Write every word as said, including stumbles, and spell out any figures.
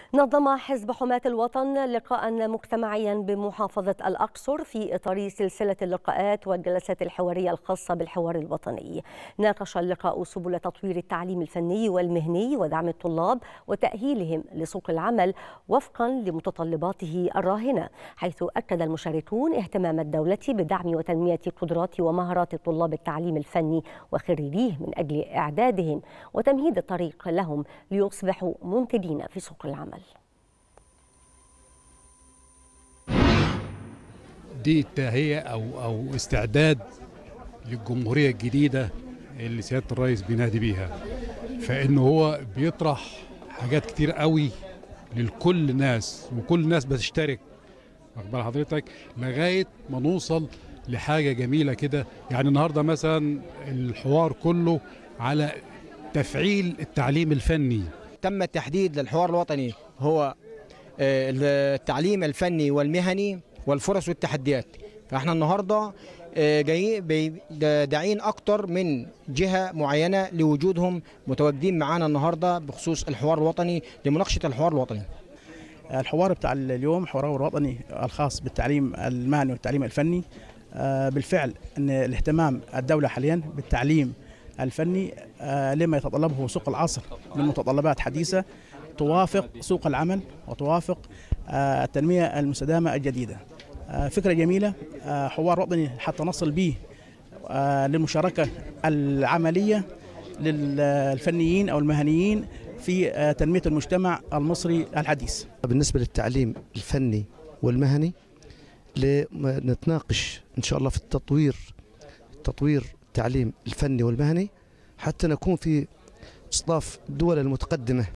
نظم حزب حماة الوطن لقاء مجتمعيا بمحافظة الأقصر في إطار سلسلة اللقاءات والجلسات الحوارية الخاصة بالحوار الوطني. ناقش اللقاء سبل تطوير التعليم الفني والمهني ودعم الطلاب وتأهيلهم لسوق العمل وفقا لمتطلباته الراهنة، حيث أكد المشاركون اهتمام الدولة بدعم وتنمية قدرات ومهارات طلاب التعليم الفني وخريجيه من أجل إعدادهم وتمهيد الطريق لهم ليصبحوا منتجين في سوق العمل. دي التهيئة أو أو استعداد للجمهورية الجديدة اللي سيادة الرئيس بينادي بيها، فإنه هو بيطرح حاجات كتير قوي للكل الناس وكل الناس بتشترك، واخد بال حضرتك، لغاية ما نوصل لحاجة جميلة كده. يعني النهاردة مثلا الحوار كله على تفعيل التعليم الفني. تم التحديد للحوار الوطني هو التعليم الفني والمهني والفرص والتحديات. فاحنا النهارده جايين داعين اكتر من جهه معينه لوجودهم متواجدين معانا النهارده بخصوص الحوار الوطني لمناقشه الحوار الوطني. الحوار بتاع اليوم حوار وطني الخاص بالتعليم المهني والتعليم الفني. بالفعل ان الاهتمام الدوله حاليا بالتعليم الفني لما يتطلبه سوق العصر من متطلبات حديثه توافق سوق العمل وتوافق التنميه المستدامه الجديده. فكره جميله، حوار وطني حتى نصل به للمشاركه العمليه للفنيين او المهنيين في تنميه المجتمع المصري الحديث. بالنسبه للتعليم الفني والمهني لنتناقش ان شاء الله في التطوير تطوير التعليم الفني والمهني حتى نكون في اصطف الدول المتقدمه